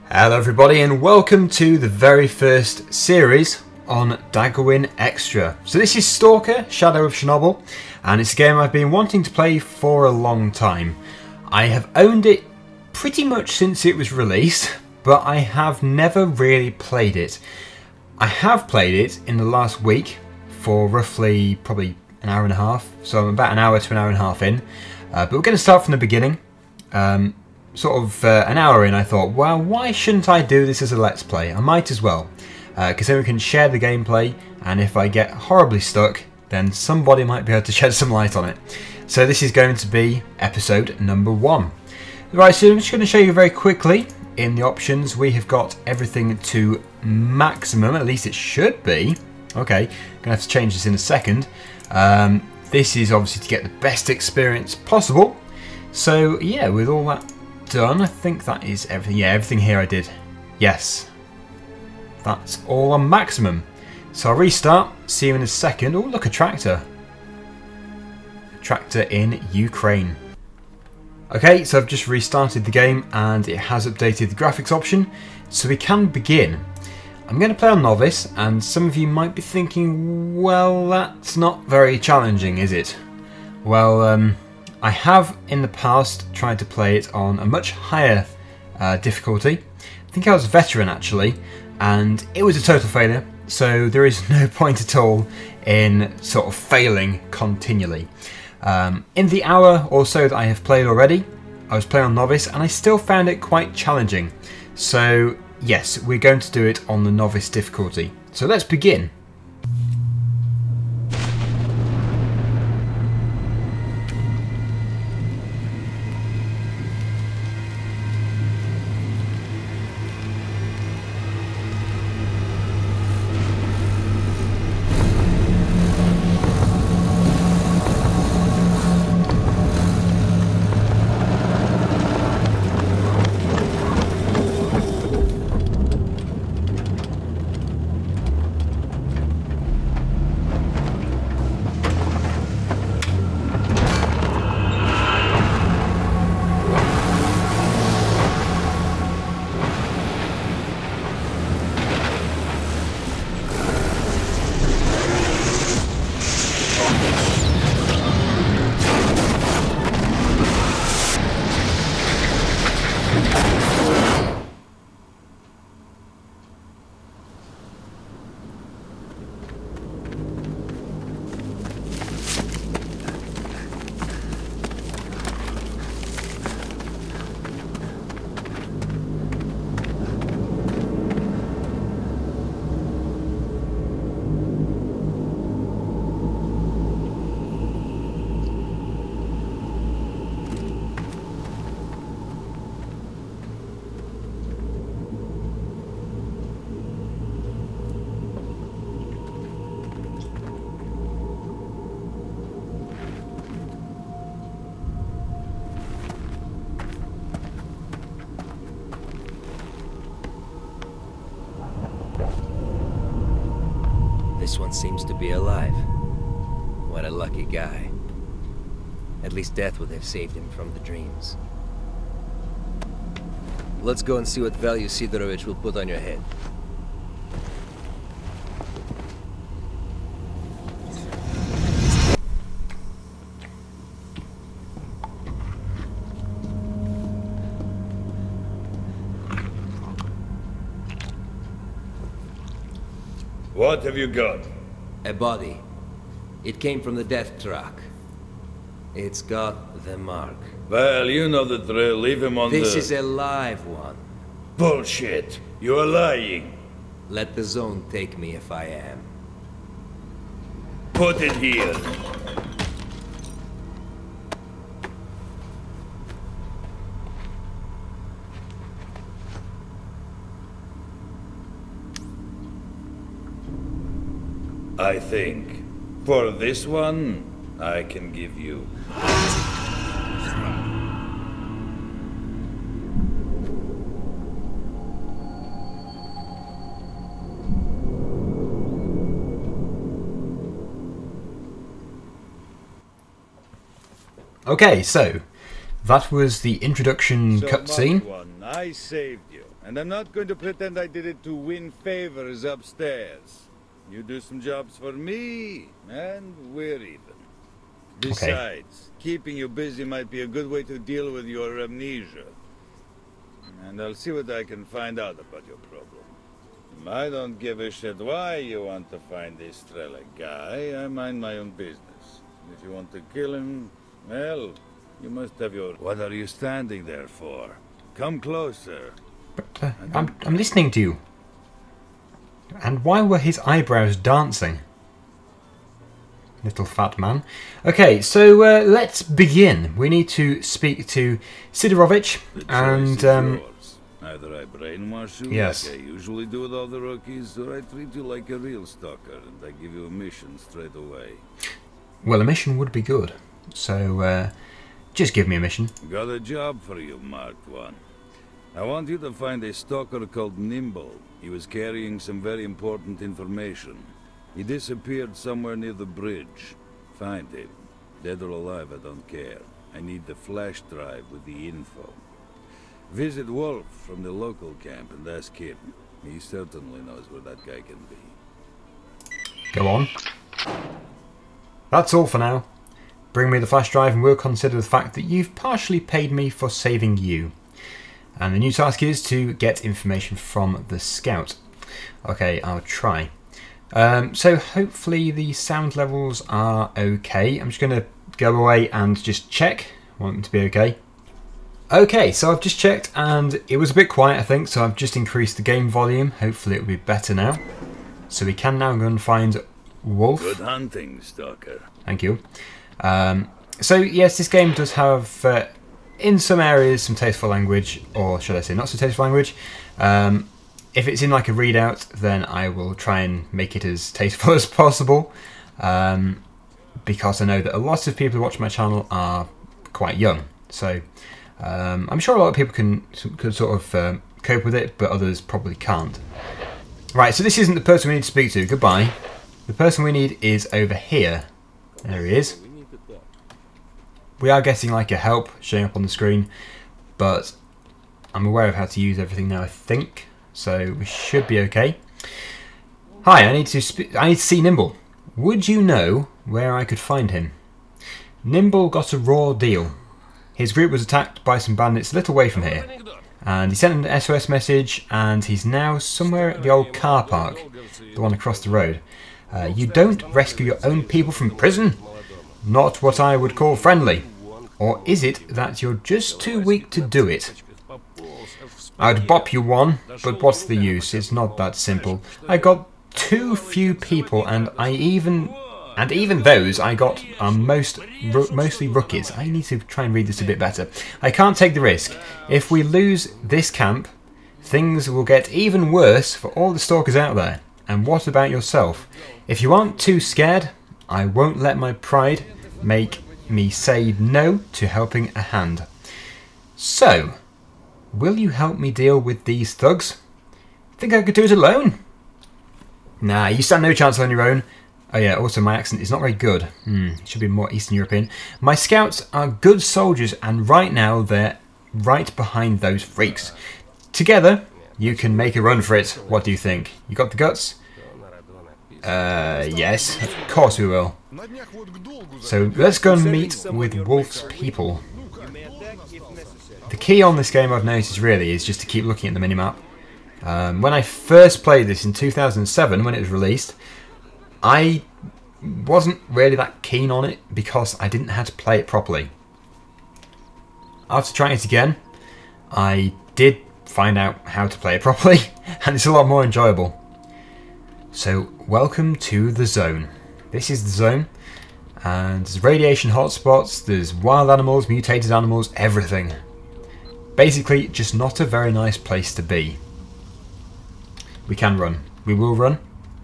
Hello everybody and welcome to the very first series on Daggerwin Extra. So this is S.T.A.L.K.E.R, Shadow of Chernobyl, and it's a game I've been wanting to play for a long time. I have owned it pretty much since it was released, but I have never really played it. I have played it in the last week for roughly probably an hour and a half, so I'm about an hour to an hour and a half in. But we're going to start from the beginning. Sort of an hour in, I thought, well, why shouldn't I do this as a Let's Play? I might as well, because then we can share the gameplay, and if I get horribly stuck, then somebody might be able to shed some light on it. So this is going to be episode number 1. Right, so I'm just going to show you very quickly. In the options, we have got everything to maximum, at least it should be. Okay, going to have to change this in a second. This is obviously to get the best experience possible. So yeah, with all that done, I think that is everything. Yeah, everything here I did. Yes. That's all on maximum. So I'll restart, see you in a second. Oh, look, a tractor. A tractor in Ukraine. Okay, so I've just restarted the game and it has updated the graphics option, so we can begin. I'm going to play on Novice, and some of you might be thinking, well, that's not very challenging, is it? Well, I have in the past tried to play it on a much higher difficulty. I think I was veteran actually, and it was a total failure, so there is no point at all in sort of failing continually. In the hour or so that I have played already, I was playing on Novice and I still found it quite challenging. So yes, we're going to do it on the Novice difficulty. So let's begin. This one seems to be alive. What a lucky guy. At least death would have saved him from the dreams. Let's go and see what value Sidorovich will put on your head. What have you got? A body. It came from the death truck. It's got the mark. Well, you know the drill. Leave him on This is a live one. Bullshit. You are lying. Let the zone take me if I am. Put it here. I think for this one, I can give you. Okay, so that was the introduction cutscene. I saved you. And I'm not going to pretend I did it to win favors upstairs. You do some jobs for me, and we're even. Besides, keeping you busy might be a good way to deal with your amnesia. And I'll see what I can find out about your problem. I don't give a shit why you want to find this S.T.A.L.K.E.R guy. I mind my own business. If you want to kill him, well, you must have your... What are you standing there for? Come closer. But, I'm listening to you. And why were his eyebrows dancing? Little fat man. Okay, so let's begin. We need to speak to Sidorovich and... Either I brainwash you yes. like I usually do with all the rookies, or I treat you like a real stalker and I give you a mission straight away. Well, a mission would be good. So, just give me a mission. Got a job for you, Marked One. I want you to find a stalker called Nimble. He was carrying some very important information. He disappeared somewhere near the bridge. Find him. Dead or alive, I don't care. I need the flash drive with the info. Visit Wolf from the local camp and ask him. He certainly knows where that guy can be. Go on. That's all for now. Bring me the flash drive and we'll consider the fact that you've partially paid me for saving you. And the new task is to get information from the scout. Okay, I'll try. So hopefully the sound levels are okay. I'm just going to go away and just check. I want them to be okay. Okay, so I've just checked and it was a bit quiet, I think, so I've just increased the game volume. Hopefully it'll be better now. So we can now go and find Wolf. Good hunting, Stalker. Thank you. So yes, this game does have, in some areas, some tasteful language, or should I say not so tasteful language. If it's in like a readout, then I will try and make it as tasteful as possible. Because I know that a lot of people who watch my channel are quite young. So I'm sure a lot of people can sort of cope with it, but others probably can't. Right, so this isn't the person we need to speak to. Goodbye. The person we need is over here. There he is. We are getting like a help showing up on the screen, but I'm aware of how to use everything now, I think. So we should be okay. Hi, I need to see Nimble. Would you know where I could find him? Nimble got a raw deal. His group was attacked by some bandits a little way from here, and he sent an SOS message, and he's now somewhere at the old car park, the one across the road. You don't rescue your own people from prison? Not what I would call friendly. Or is it that you're just too weak to do it? I'd bop you one, but what's the use? It's not that simple. I got too few people, and even those I got are mostly rookies. I need to try and read this a bit better. I can't take the risk. If we lose this camp, things will get even worse for all the stalkers out there. And what about yourself? If you aren't too scared, I won't let my pride make me say no to helping a hand. So, will you help me deal with these thugs? Think I could do it alone? Nah, you stand no chance on your own. Oh yeah, also my accent is not very good. It should be more Eastern European. My scouts are good soldiers, and right now they're right behind those freaks. Together, you can make a run for it. What do you think? You got the guts? Yes, of course we will. So let's go and meet with Wolf's people. The key on this game I've noticed really is just to keep looking at the minimap. When I first played this in 2007, when it was released, I wasn't really that keen on it because I didn't know how to play it properly. After trying it again, I did find out how to play it properly, and it's a lot more enjoyable. So, welcome to the zone. This is the zone, and there's radiation hotspots, there's wild animals, mutated animals, everything. Basically, just not a very nice place to be. We can run. We will run.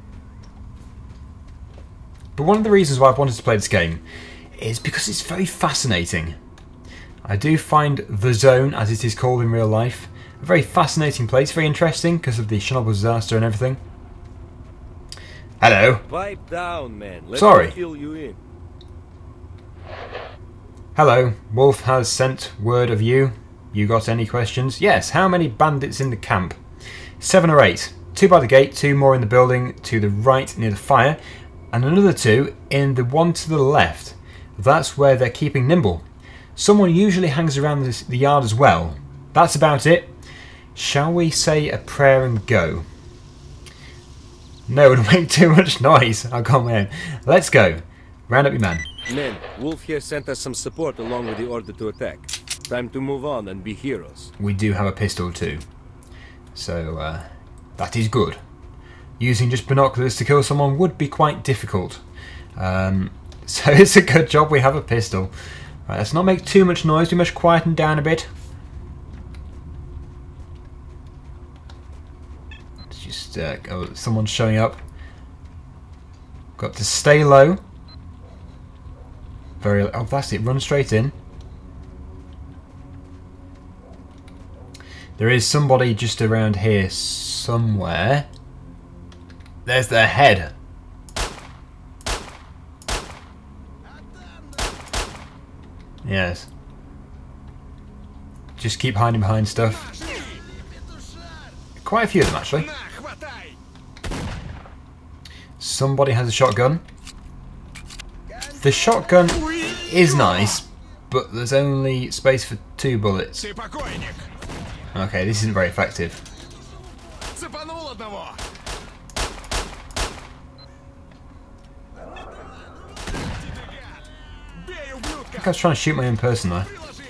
But one of the reasons why I've wanted to play this game is because it's very fascinating. I do find the zone, as it is called in real life, a very fascinating place, very interesting because of the Chernobyl disaster and everything. Hello. Pipe down, man. Let Sorry. me fill you in. Hello. Wolf has sent word of you. You got any questions? Yes. How many bandits in the camp? 7 or 8. 2 by the gate, 2 more in the building to the right near the fire, and another 2 in the one to the left. That's where they're keeping Nimble. Someone usually hangs around the yard as well. That's about it. Shall we say a prayer and go? No, it would make too much noise. I'll go on my own. Let's go. Round up your men. Men, Wolf here sent us some support along with the order to attack. Time to move on and be heroes. We do have a pistol too. So, that is good. Using just binoculars to kill someone would be quite difficult. So it's a good job we have a pistol. Right, let's not make too much noise. We must quieten down a bit. It's just oh, someone's showing up. Got to stay low. Oh, that's it. Run straight in. There is somebody just around here somewhere. There's their head. Yes. Just keep hiding behind stuff. Quite a few of them, actually. Somebody has a shotgun. The shotgun is nice, but there's only space for 2 bullets. Okay, this isn't very effective. I think I was trying to shoot my own person there.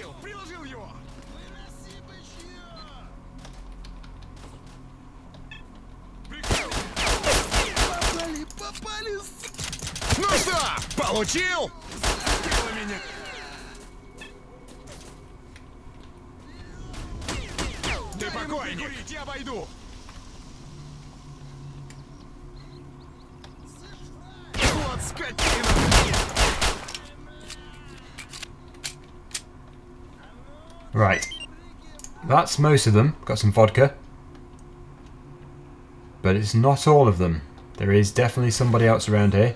Right, that's most of them. Got some vodka. But it's not all of them. There is definitely somebody else around here.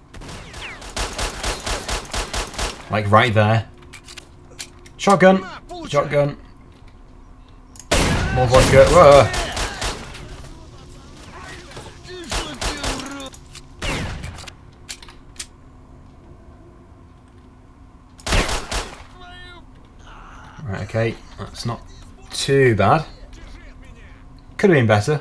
Like right there. Shotgun! Shotgun. More vodka. Whoa! Right, okay, that's not too bad. Could have been better.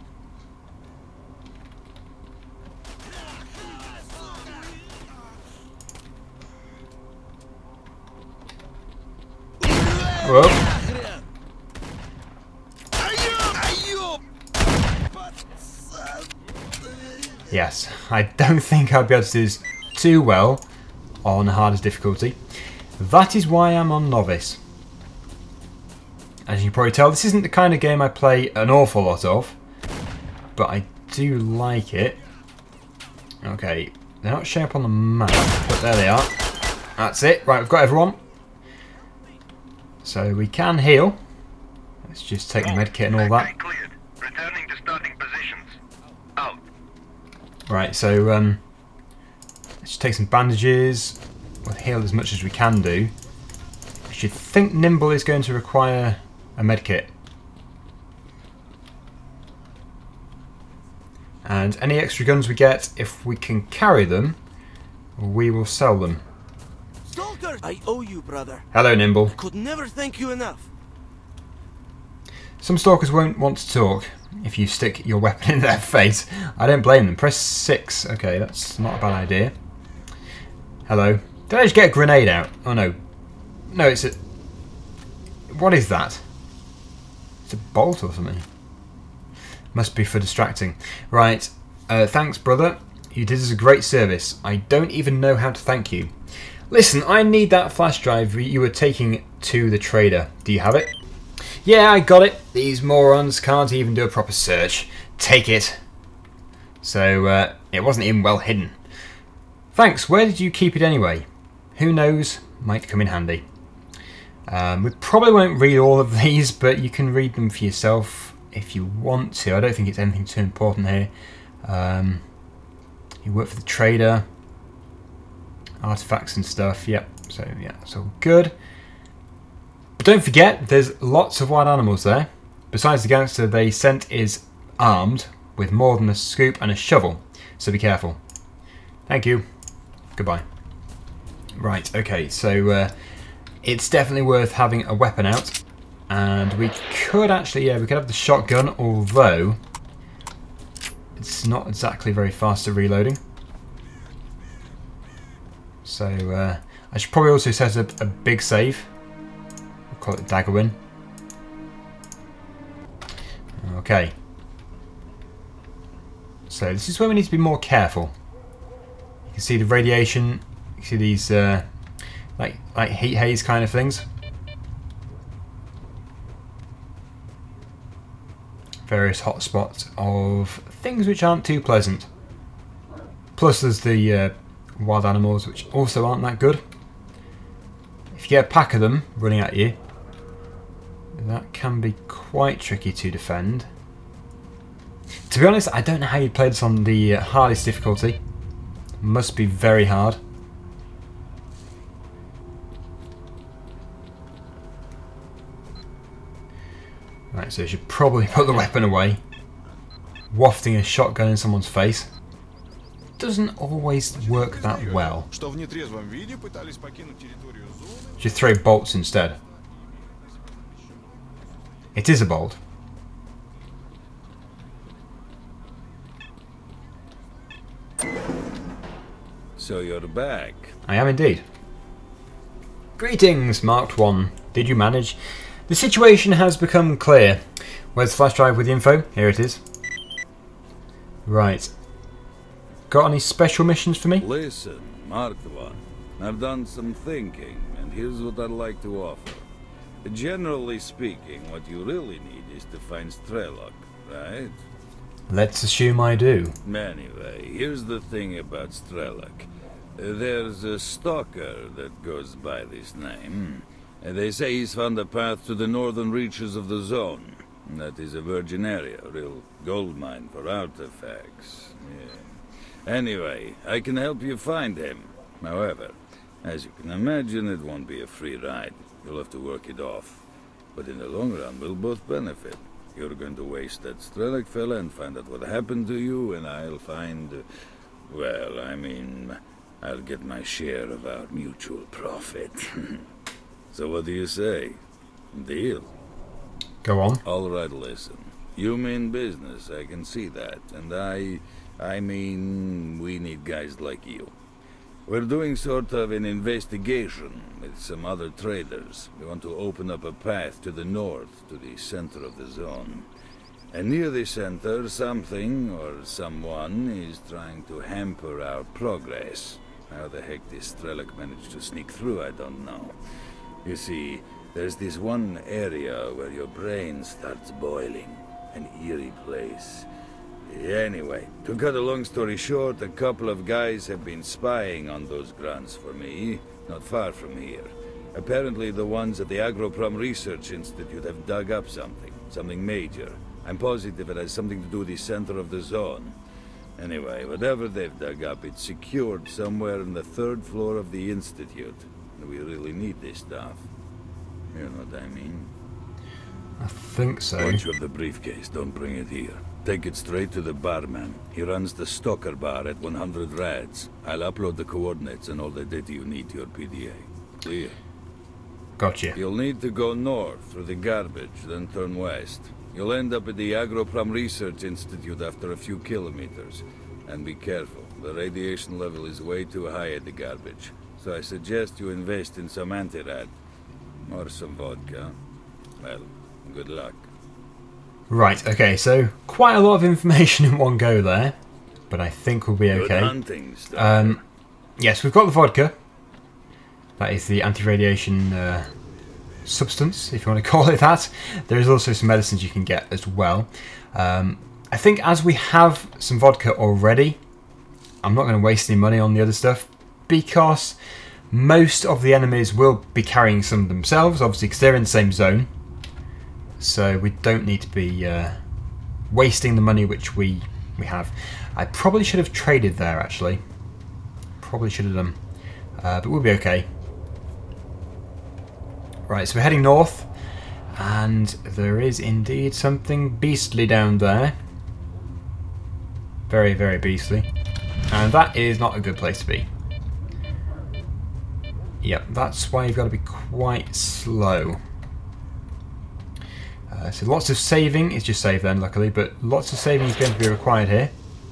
Whoa. Yes, I don't think I'd be able to do this too well on hardest difficulty. That is why I'm on novice. As you can probably tell, this isn't the kind of game I play an awful lot of, but I do like it. Okay, they're not showing up on the map, but there they are. That's it. Right, we've got everyone. So we can heal. Let's just take the medkit and all that. Returning to starting positions. Out. Right, so let's take some bandages. We'll heal as much as we can do. I should think Nimble is going to require a medkit. And any extra guns we get, if we can carry them, we will sell them. S.T.A.L.K.E.R, I owe you, brother. Hello, Nimble. Could never thank you enough. Some stalkers won't want to talk if you stick your weapon in their face. I don't blame them. Press 6. Okay, that's not a bad idea. Hello. Did I just get a grenade out? Oh no. No, it's a... What is that? It's a bolt or something. Must be for distracting. Right. Thanks, brother. You did us a great service. I don't even know how to thank you. Listen, I need that flash drive you were taking to the trader. Do you have it? Yeah, I got it. These morons can't even do a proper search. Take it. So, it wasn't even well hidden. Thanks. Where did you keep it anyway? Who knows? Might come in handy. We probably won't read all of these, but you can read them for yourself if you want to. I don't think it's anything too important here. You work for the trader. Artifacts and stuff. Yep. So, yeah, it's all good. But don't forget, there's lots of wild animals there. Besides the gangster they sent is armed with more than a scoop and a shovel, so be careful. Thank you. Goodbye. Right, okay, so it's definitely worth having a weapon out. And we could actually, yeah, we could have the shotgun, although it's not exactly very fast at reloading. So I should probably also set up a big save. We'll call it Daggerwin. Okay. So this is where we need to be more careful. You can see the radiation. You can see these like heat haze kind of things. Various hotspots of things which aren't too pleasant. Plus there's the wild animals which also aren't that good. If you get a pack of them running at you, that can be quite tricky to defend. To be honest, I don't know how you play this on the hardest difficulty. Must be very hard. Right, so you should probably put the weapon away. Wafting a shotgun in someone's face doesn't always work that well. Should throw bolts instead. It is a bolt. So you're back. I am indeed. Greetings, Marked One. Did you manage? The situation has become clear. Where's the flash drive with the info? Here it is. Right. Got any special missions for me? Listen, Marked One. I've done some thinking, and here's what I'd like to offer. Generally speaking, what you really need is to find S.T.A.L.K.E.R, right? Let's assume I do. Anyway, here's the thing about S.T.A.L.K.E.R. There's a stalker that goes by this name. They say he's found a path to the northern reaches of the zone. That is a virgin area, a real gold mine for artifacts. Yeah. Anyway, I can help you find him. However, as you can imagine, it won't be a free ride. You'll have to work it off. But in the long run, we'll both benefit. You're going to waste that S.T.A.L.K.E.R fella and find out what happened to you, and I'll find... well, I mean, I'll get my share of our mutual profit. So what do you say? Deal? Go on. All right, listen. You mean business, I can see that. And I mean, we need guys like you. We're doing sort of an investigation with some other traders. We want to open up a path to the north, to the center of the zone. And near the center, something or someone is trying to hamper our progress. How the heck this S.T.A.L.K.E.R managed to sneak through, I don't know. You see, there's this one area where your brain starts boiling. An eerie place. Anyway, to cut a long story short, a couple of guys have been spying on those grunts for me, not far from here. Apparently the ones at the Agroprom Research Institute have dug up something major. I'm positive it has something to do with the center of the zone. Anyway, whatever they've dug up, it's secured somewhere on the 3rd floor of the Institute. And we really need this stuff. You know what I mean? I think so. Once you have the briefcase, don't bring it here. Take it straight to the barman. He runs the S.T.A.L.K.E.R bar at 100 rads. I'll upload the coordinates and all the data you need to your PDA. Clear? Gotcha. You'll need to go north through the garbage, then turn west. You'll end up at the Agroprom Research Institute after a few kilometers. And be careful, the radiation level is way too high at the garbage. So I suggest you invest in some anti-rad. Or some vodka. Well, good luck. Right, okay, so quite a lot of information in one go there. But I think we'll be okay. Good hunting, Star. Yes, we've got the vodka. That is the anti-radiation substance, if you want to call it that. There is also some medicines you can get as well. I think as we have some vodka already, I'm not going to waste any money on the other stuff, because most of the enemies will be carrying some themselves, obviously, because they're in the same zone. So we don't need to be wasting the money which we have. I probably should have traded there, actually. Probably should have done. But we'll be okay. Right, so we're heading north, and there is indeed something beastly down there. Very, very beastly. And that is not a good place to be. Yep, that's why you've got to be quite slow. So lots of saving. It's just save then, luckily, but lots of saving is going to be required here.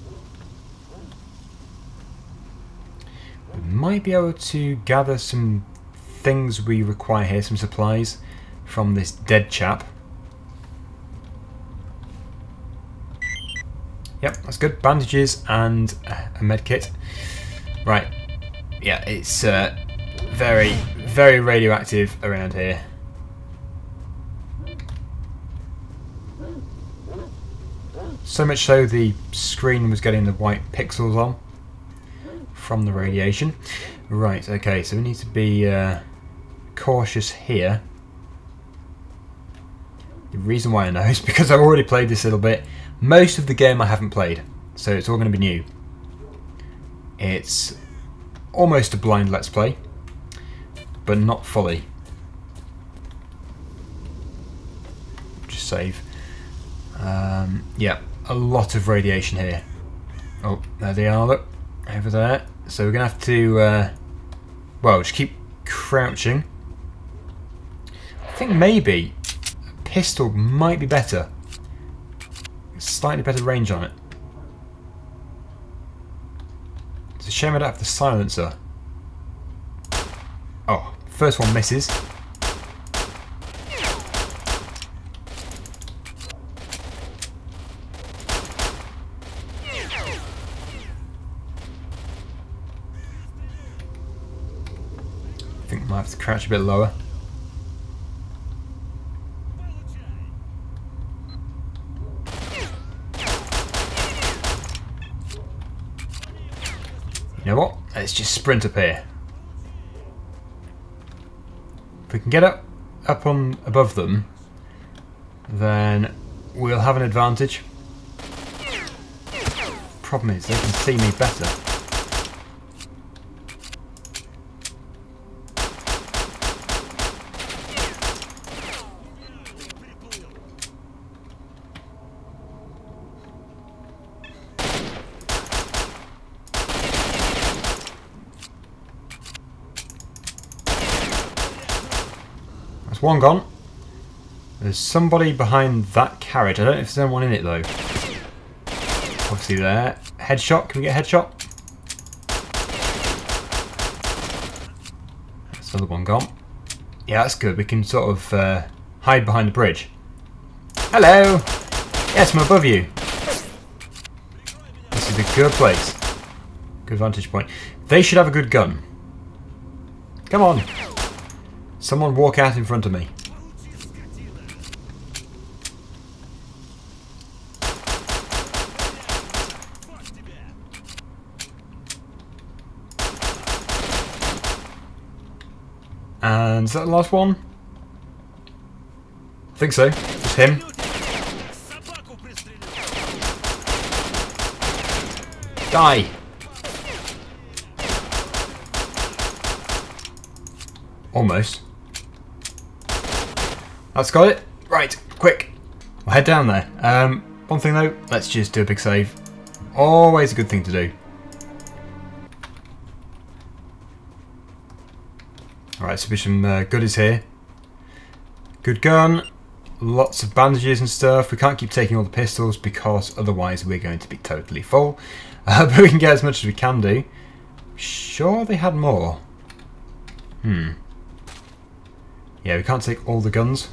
We might be able to gather some things we require here, some supplies from this dead chap. Yep, that's good. Bandages and a med kit. Right. Yeah, it's very, very radioactive around here. So much so the screen was getting the white pixels on from the radiation. Right, okay, so we need to be cautious here. The reason why I know is because I've already played this a little bit. Most of the game I haven't played, so it's all going to be new. It's almost a blind let's play, but not fully. Just save. Yeah, a lot of radiation here. Oh, there they are, look, over there. So we're going to have to, well, just keep crouching. I think maybe a pistol might be better. Slightly better range on it. It's a shame I don't have the silencer. Oh, first one misses. I think I might have to crouch a bit lower. You know what? Let's just sprint up here. If we can get up on above them, then we'll have an advantage. Problem is, they can see me better. That's one gone. There's somebody behind that carriage. I don't know if there's anyone in it though. Obviously there. Headshot. Can we get a headshot? That's another one gone. Yeah, that's good. We can sort of hide behind the bridge. Hello! Yes, I'm above you. This is a good place. Good vantage point. They should have a good gun. Come on. Someone walk out in front of me. And is that the last one? I think so. Just him. Die! Almost. That's got it. Right, quick. We'll head down there. One thing though, let's just do a big save. Always a good thing to do. Alright, so there's some goodies here. Good gun. Lots of bandages and stuff. We can't keep taking all the pistols because otherwise we're going to be totally full. But we can get as much as we can do. Sure they had more. Yeah, we can't take all the guns.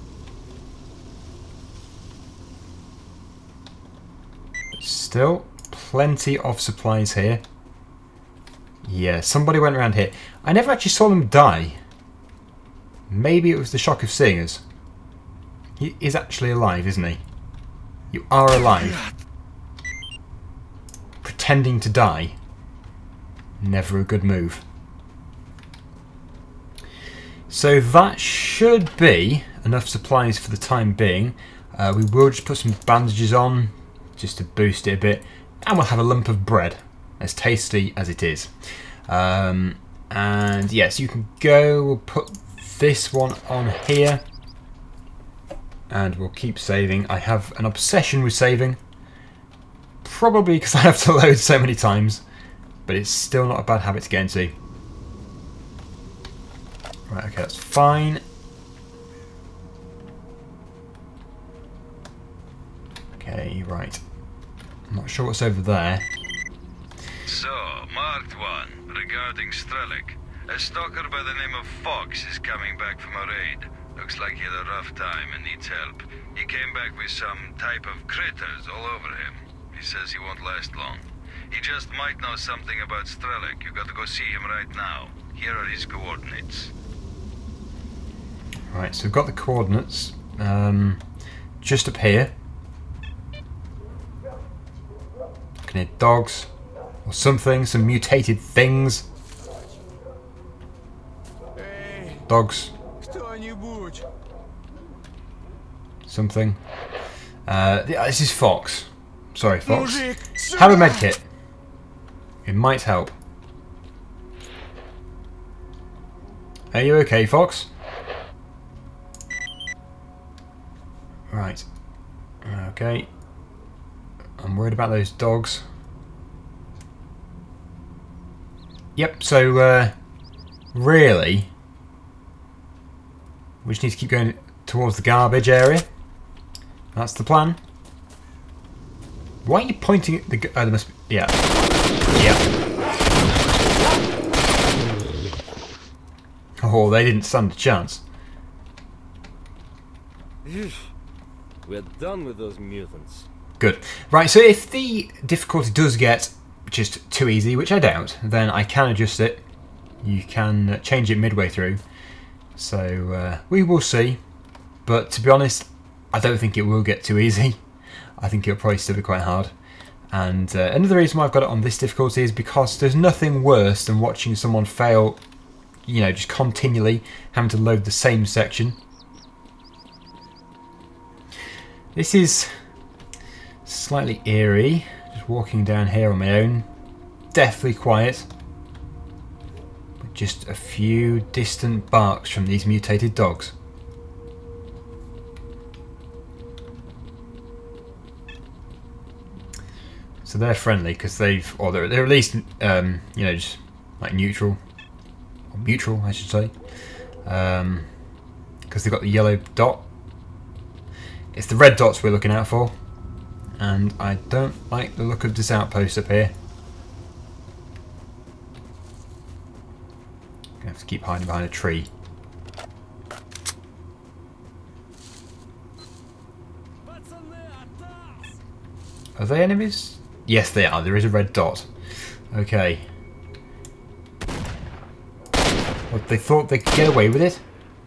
But still, plenty of supplies here. Yeah, somebody went around here. I never actually saw them die. Maybe it was the shock of seeing us. He is actually alive, isn't he? You are alive. Pretending to die. Never a good move. So that should be enough supplies for the time being. We will just put some bandages on just to boost it a bit. And we'll have a lump of bread, as tasty as it is. And yes, you can go. We'll put this one on here. And we'll keep saving. I have an obsession with saving. Probably because I have to load so many times. But it's still not a bad habit to get into. Right, okay, that's fine. Okay, right. I'm not sure what's over there. So, marked one, regarding S.T.A.L.K.E.R. A stalker by the name of Fox is coming back from a raid. Looks like he had a rough time and needs help. He came back with some type of critters all over him. He says he won't last long. He just might know something about S.T.A.L.K.E.R. You got to go see him right now. Here are his coordinates. Right, so we've got the coordinates. Just up here. Can hear dogs. Or something, some mutated things. Dogs. Something. This is Fox. Sorry, Fox. Have a medkit. It might help. Are you okay, Fox? Right. Okay. I'm worried about those dogs. Yep, so, really, we just need to keep going towards the garbage area. That's the plan. Why are you pointing at the... Oh, there must be... Yeah. Yeah. Oh, they didn't stand a chance. We're done with those mutants. Good. Right, so if the difficulty does get just too easy, which I doubt, then I can adjust it. You can change it midway through. So we will see. But to be honest, I don't think it will get too easy. I think it'll probably still be quite hard. And another reason why I've got it on this difficulty is because there's nothing worse than watching someone fail, you know, just continually having to load the same section. This is slightly eerie, just walking down here on my own. Deathly quiet. But just a few distant barks from these mutated dogs. So they're friendly because they've, or they're at least, you know, just like neutral, or mutual, I should say, because they've got the yellow dot. It's the red dots we're looking out for, and I don't like the look of this outpost up here. Gonna have to keep hiding behind a tree. Are they enemies? Yes, they are. There is a red dot. Okay. What, they thought they could get away with it?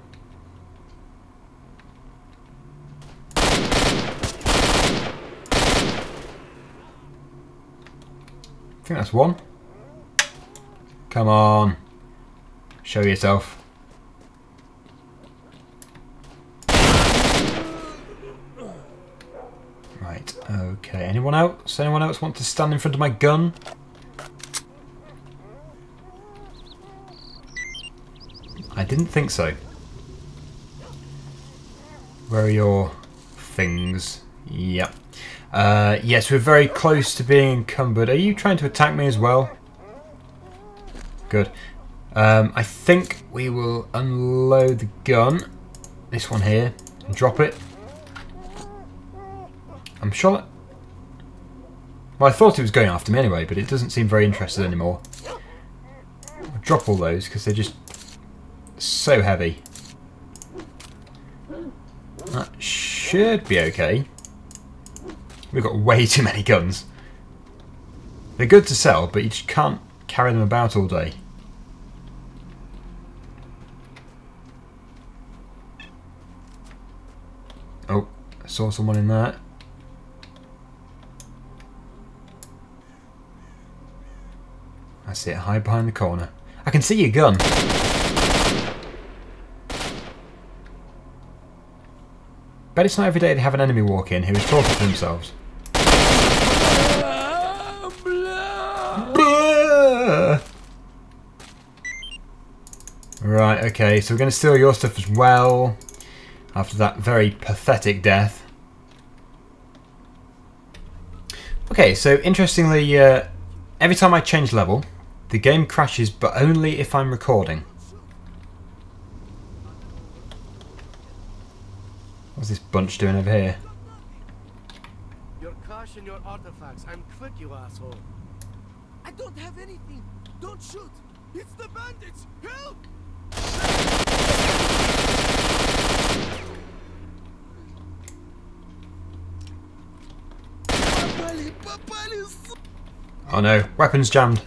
I think that's one. Come on. Show yourself. Right, okay. Anyone else? Anyone else want to stand in front of my gun? I didn't think so. Where are your things? Yep. Yes, we're very close to being encumbered. Are you trying to attack me as well? Good. I think we will unload the gun. This one here. And drop it. I'm sure... Well, I thought it was going after me anyway, but it doesn't seem very interested anymore. I'll drop all those because they're just so heavy. That should be okay. We've got way too many guns. They're good to sell, but you just can't carry them about all day. Oh, I saw someone in there. I see it, hide behind the corner. I can see your gun. Bet it's not every day they have an enemy walk in who is talking to themselves. Right, okay, so we're going to steal your stuff as well. After that very pathetic death. Okay, so interestingly, every time I change level, the game crashes, but only if I'm recording. What's this bunch doing over here? Your cash and your artifacts. I'm quick, you asshole. I don't have anything. Don't shoot. It's the bandits. Help! Oh no, weapons jammed.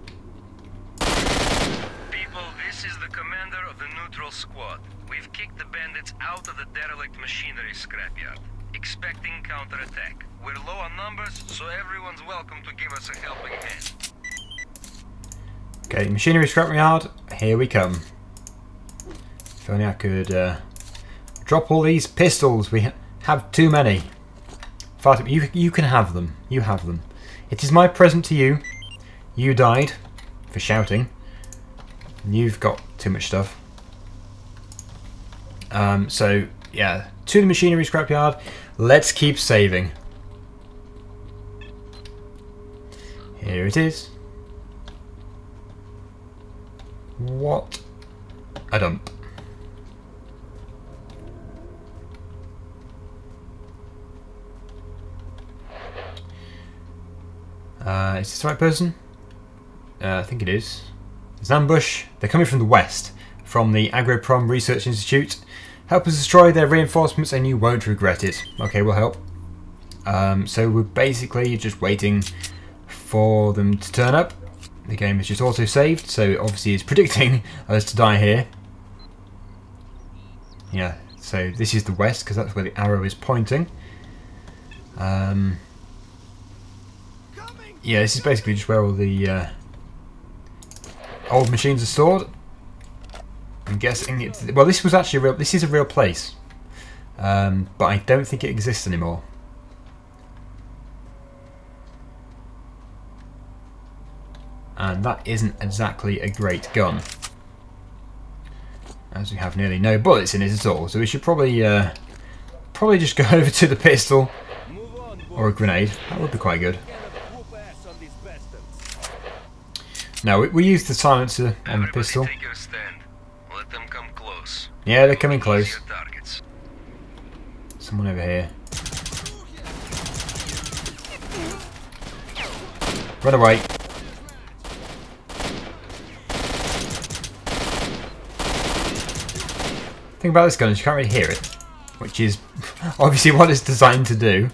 People, this is the commander of the neutral squad. We've kicked the bandits out of the derelict machinery scrapyard, expecting counterattack. We're low on numbers, so everyone's welcome to give us a helping hand. Okay, machinery scrapyard, here we come. If only I could drop all these pistols. We have too many. Fatima, you can have them. You have them. It is my present to you. You died for shouting. You've got too much stuff. So, yeah, to the machinery scrapyard. Let's keep saving. Here it is. What a dump. Is this the right person? I think it is. There's an ambush. They're coming from the west, from the Agroprom Research Institute. Help us destroy their reinforcements and you won't regret it. Okay, we'll help. So we're basically just waiting for them to turn up. The game is just auto-saved, so it obviously is predicting us to die here. Yeah, so this is the west, because that's where the arrow is pointing. Yeah, this is basically just where all the old machines are stored. I'm guessing it's... Well, this was actually a real... This is a real place. But I don't think it exists anymore. And that isn't exactly a great gun. As we have nearly no bullets in it at all. So we should probably just go over to the pistol. Or a grenade. That would be quite good. No, we use the silencer on the pistol. Take your stand. Let them come close. Yeah, they're coming close. Your targets. Someone over here. Run away. The thing about this gun is you can't really hear it, which is obviously what it's designed to do.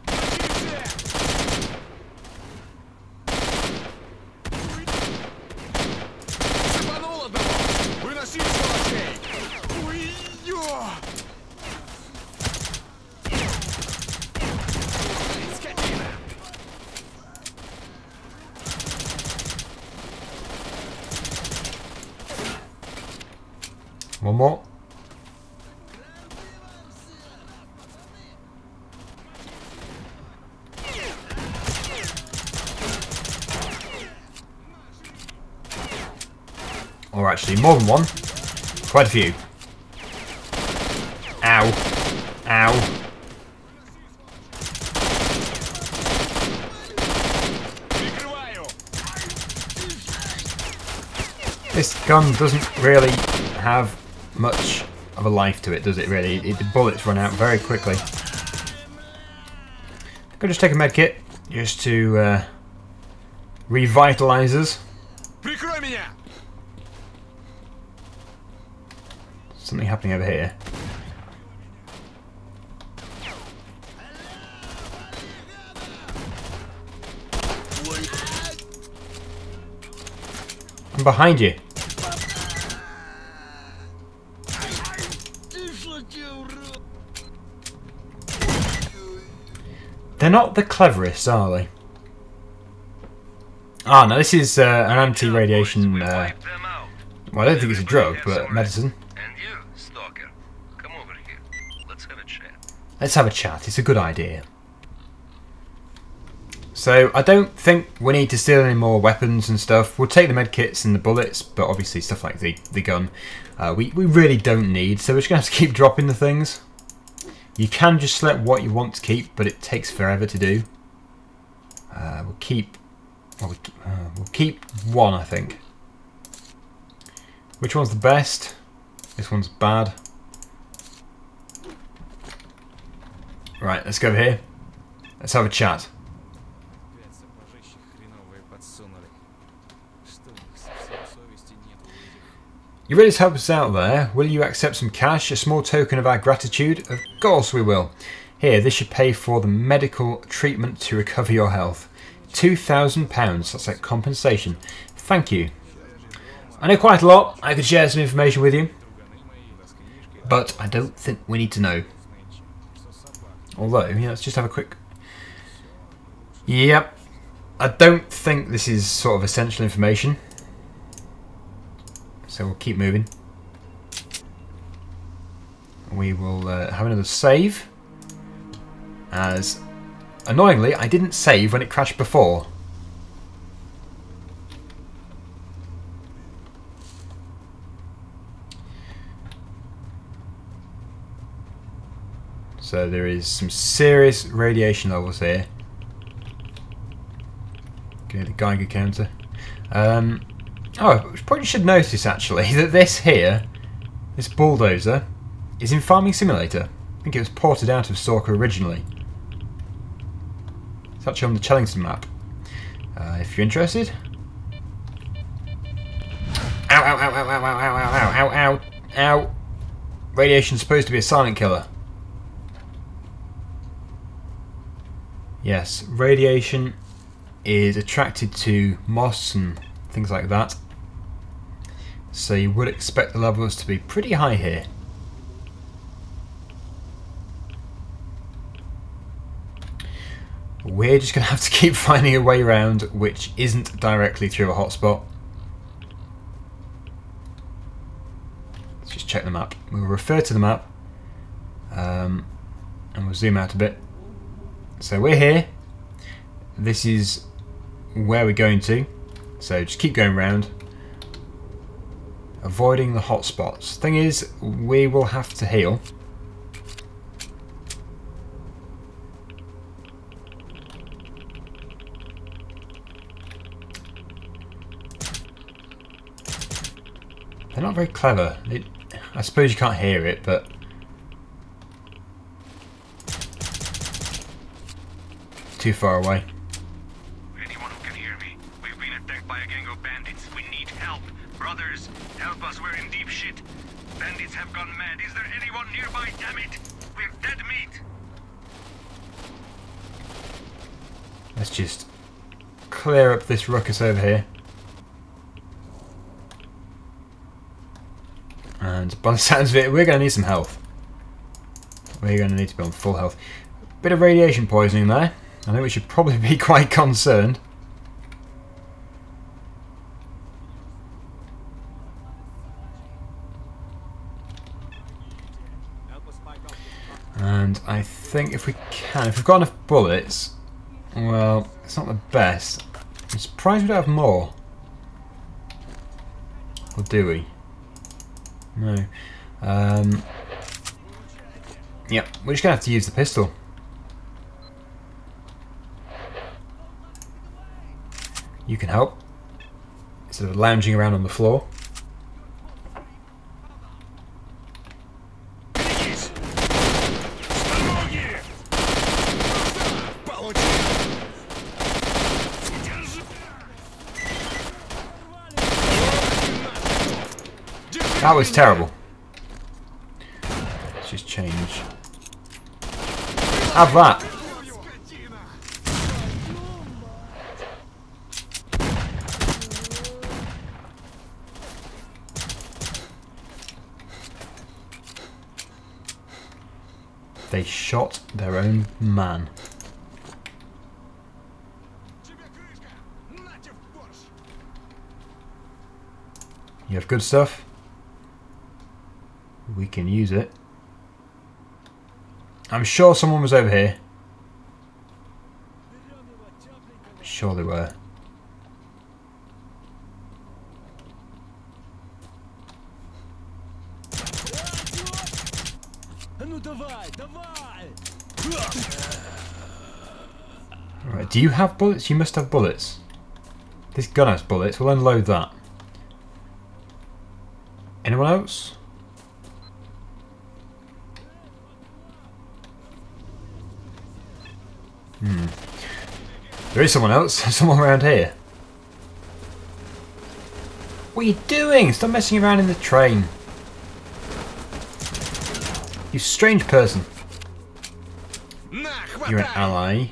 One more. Or actually, more than one. Quite a few. Ow. Ow. This gun doesn't really have much of a life to it, does it really? The bullets run out very quickly. I'm going to just take a med kit just to revitalise us. Something happening over here. I'm behind you. They're not the cleverest, are they? Ah, no, this is an anti-radiation, well, I don't think it's a drug, but medicine. And you, Stalker, come over here. Let's have a chat. Let's have a chat, it's a good idea. So I don't think we need to steal any more weapons and stuff. We'll take the medkits and the bullets, but obviously stuff like the gun we really don't need, so we're just going to have to keep dropping the things. You can just select what you want to keep, but it takes forever to do. We'll keep one, I think. Which one's the best? This one's bad. Right, let's go over here. Let's have a chat. You're ready to help us out there. Will you accept some cash? A small token of our gratitude? Of course we will. Here, this should pay for the medical treatment to recover your health. £2,000. That's like compensation. Thank you. I know quite a lot. I could share some information with you. But I don't think we need to know. Although, yeah, let's just have a quick... Yep. I don't think this is sort of essential information. So we'll keep moving. We will have another save. As, annoyingly, I didn't save when it crashed before. So there is some serious radiation levels here. Okay, the Geiger counter. Oh, we probably should notice actually that this here, this bulldozer, is in Farming Simulator. I think it was ported out of S.T.A.L.K.E.R originally. It's actually on the Chellington map. If you're interested. Ow, ow, ow, ow, ow, ow, ow, ow, ow, ow. Radiation's supposed to be a silent killer. Yes, radiation is attracted to moss and things like that. So you would expect the levels to be pretty high here. We're just going to have to keep finding a way around which isn't directly through a hotspot. Let's just check the map. We'll refer to the map and we'll zoom out a bit. So we're here. This is where we're going to. So just keep going round. Avoiding the hotspots. Thing is, we will have to heal. They're not very clever. I suppose you can't hear it, but... too far away. Anyone who can hear me? We've been attacked by a gang of bandits. We need help. Brothers, help us. We're in deep shit. Bandits have gone mad. Is there anyone nearby? Damn it! We're dead meat. Let's just clear up this ruckus over here. And by the sounds of it, we're going to need some health. We're going to need to be on full health. Bit of radiation poisoning there. I think we should probably be quite concerned. And I think if we can, if we've got enough bullets, well, it's not the best. I'm surprised we don't have more. Or do we? No. Yep, we're just going to have to use the pistol. You can help. Instead of lounging around on the floor. That was terrible. Let's just change. Have that. They shot their own man. You have good stuff? We can use it. I'm sure someone was over here. Sure they were. Right, do you have bullets? You must have bullets. This gun has bullets. We'll unload that. Anyone else? There is someone else. Someone around here. What are you doing? Stop messing around in the train. You strange person. You're an ally.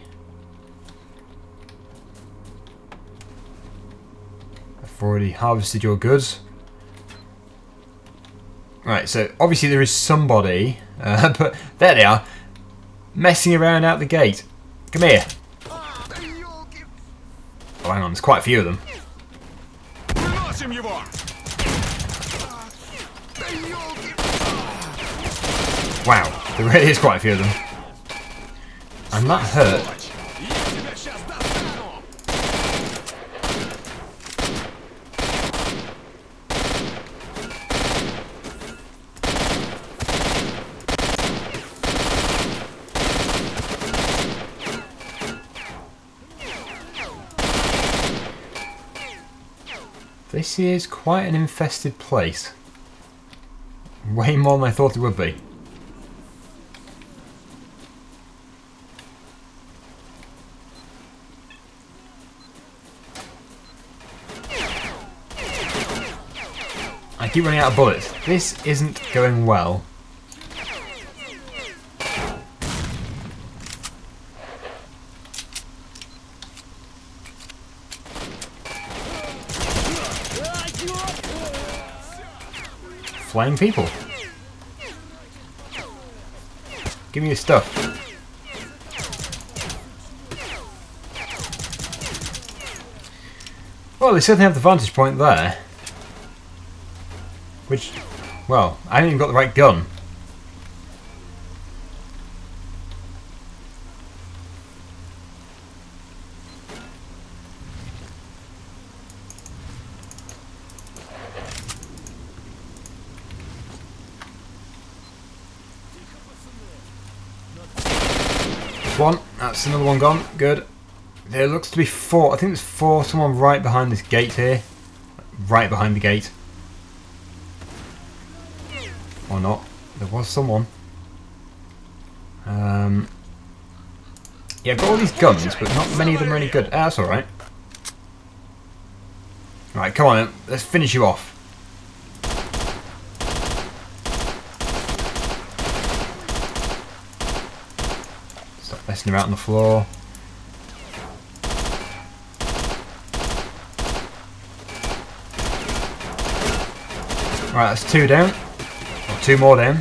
I've already harvested your goods. Right, so obviously there is somebody, but there they are, messing around out the gate. Come here. Oh, hang on, there's quite a few of them. Wow, there really is quite a few of them. And that hurt. This is quite an infested place. Way more than I thought it would be. I keep running out of bullets. This isn't going well. Flying people. Give me your stuff. Well, they certainly have the vantage point there. Which, well, I haven't even got the right gun. One, that's another one gone. Good. There looks to be four. I think there's four. Someone right behind this gate here. Right behind the gate. Or not. There was someone. Yeah, I've got all these guns, but not many of them are any good. That's alright. Right, come on then. Let's finish you off. Stop messing around on the floor. Right, that's two down. Or two more down.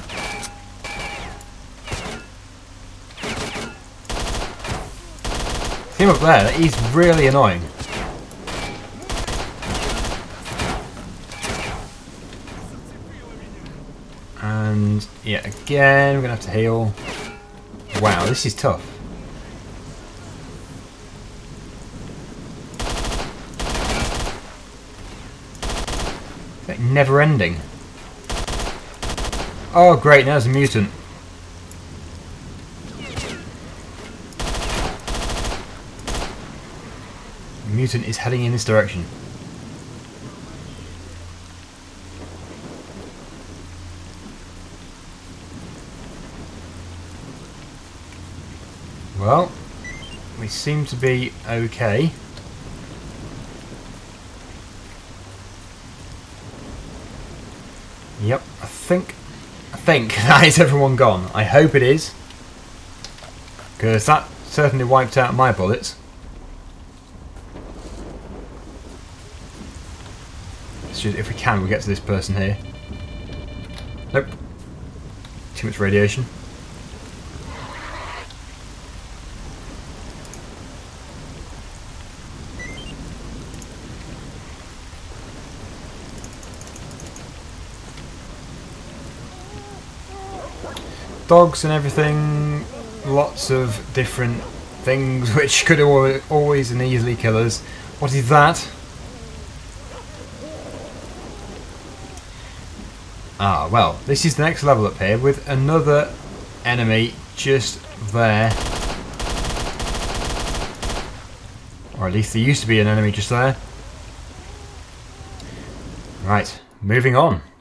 Him up there, he's really annoying. And yeah, again, we're gonna have to heal. Wow, this is tough. It's like never ending. Oh great, now there's a mutant. The mutant is heading in this direction. Well, we seem to be okay. Yep, I think that is everyone gone. I hope it is, because that certainly wiped out my bullets. If we can, we'll get to this person here. Nope. Too much radiation. Dogs and everything. Lots of different things which could always and easily kill us. What is that? Ah, well, this is the next level up here with another enemy just there. Or at least there used to be an enemy just there. Right, moving on.